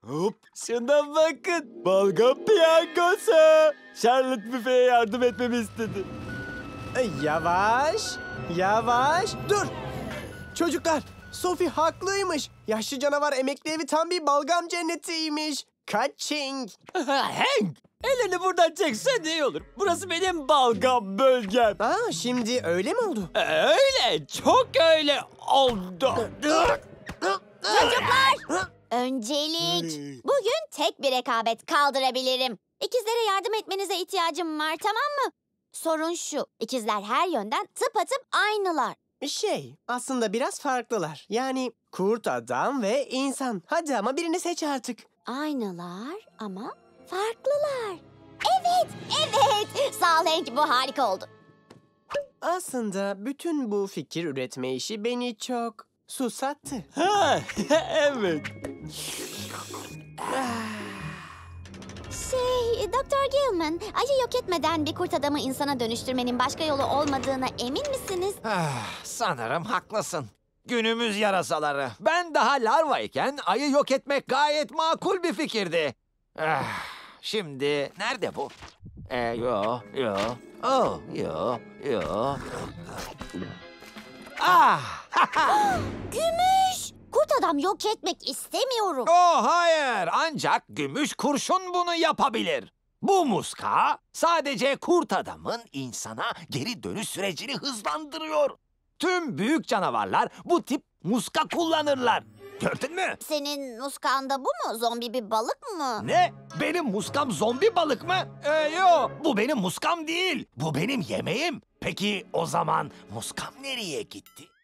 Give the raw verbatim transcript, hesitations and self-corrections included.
Hop, şuna bakın. Balgam piyangosu. Charlotte büfeye yardım etmemi istedi. Yavaş, yavaş. Dur. Çocuklar, Sophie haklıymış. Yaşlı canavar emekli evi tam bir balgam cennetiymiş. Kaçing. Hank, elini buradan çeksen iyi olur. Burası benim balgam bölgem. Aa, şimdi öyle mi oldu? Öyle, çok öyle oldu. Çocuklar! Öncelik. Bugün tek bir rekabet kaldırabilirim. İkizlere yardım etmenize ihtiyacım var, tamam mı? Sorun şu, ikizler her yönden tıpatıp aynılar. Şey, aslında biraz farklılar. Yani kurt adam ve insan. Hadi ama birini seç artık. Aynılar ama farklılar. Evet, evet. Sağ ol Hank, bu harika oldu. Aslında bütün bu fikir üretme işi beni çok susattı. Ha, evet. Şey, Doktor Gilman, ayı yok etmeden bir kurt adamı insana dönüştürmenin başka yolu olmadığına emin misiniz? Ah, sanırım haklısın. Günümüz yarasaları. Ben daha larvayken ayı yok etmek gayet makul bir fikirdi. Ah, şimdi nerede bu? Ee, yo, yo. Oh, yo, yo. Ah! Gümüş! Kurt adam yok etmek istemiyorum. Oh hayır, ancak gümüş kurşun bunu yapabilir. Bu muska sadece kurt adamın insana geri dönüş sürecini hızlandırıyor. Tüm büyük canavarlar bu tip muska kullanırlar. Gördün mü? Senin muskanda bu mu? Zombi bir balık mı? Ne? Benim muskam zombi balık mı? Ee, yo, bu benim muskam değil. Bu benim yemeğim. Peki o zaman muskam nereye gitti?